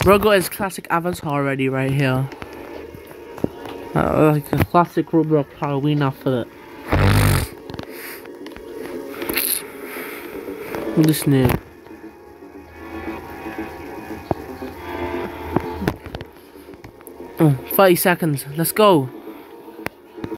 Bro got his classic avatar ready right here. Like a classic Roblox Halloween outfit. This new. 30 seconds. Let's go.